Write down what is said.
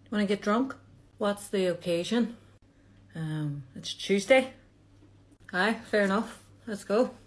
Want to get drunk? What's the occasion? It's Tuesday. Aye, fair enough. Let's go.